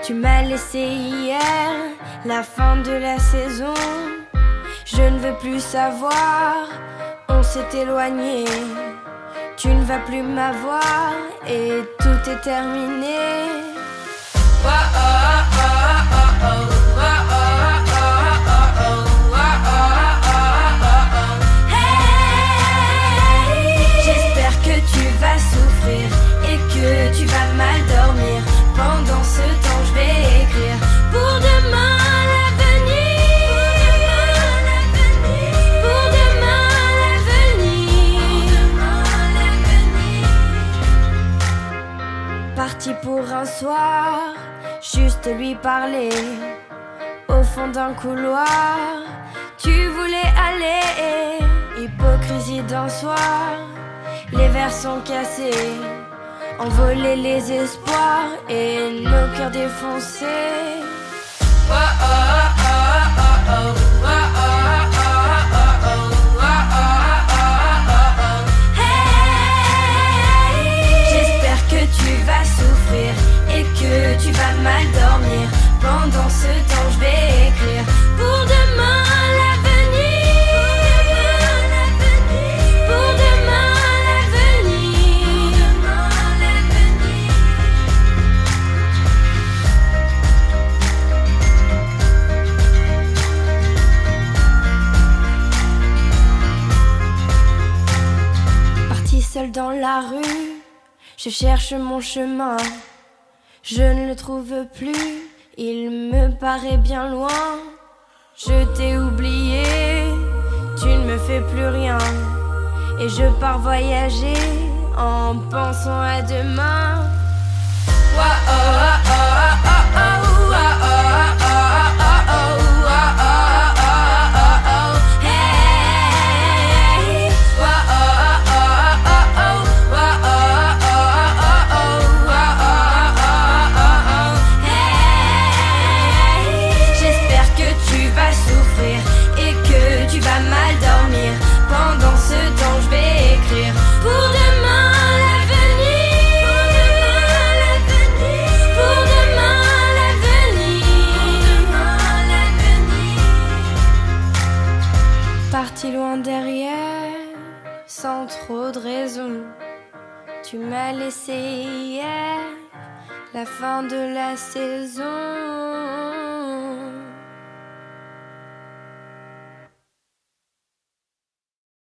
Tu m'as laissé hier, la fin de la saison. Je ne veux plus savoir, on s'est éloigné. Tu ne vas plus m'avoir et tout est terminé. J'espère que tu vas souffrir et que tu vas mal dormir. Pendant ce temps je vais écrire pour demain l'avenir. Pour demain l'avenir. Parti pour un soir, juste lui parler. Au fond d'un couloir, tu voulais aller. Hypocrisie d'un soir, les verres sont cassés. Envoler les espoirs et nos cœurs défoncés. J'espère que tu vas souffrir et que tu vas mal dormir. Pendant ce temps je vais écrire pour demain l'avenir. Pour demain seul dans la rue, je cherche mon chemin. Je ne le trouve plus, il me paraît bien loin. Je t'ai oublié, tu ne me fais plus rien. Et je pars voyager en pensant à demain. Et que tu vas mal dormir. Pendant ce temps je vais écrire pour demain l'avenir. Pour demain l'avenir. Parti loin derrière, sans trop de raison. Tu m'as laissé hier, la fin de la saison.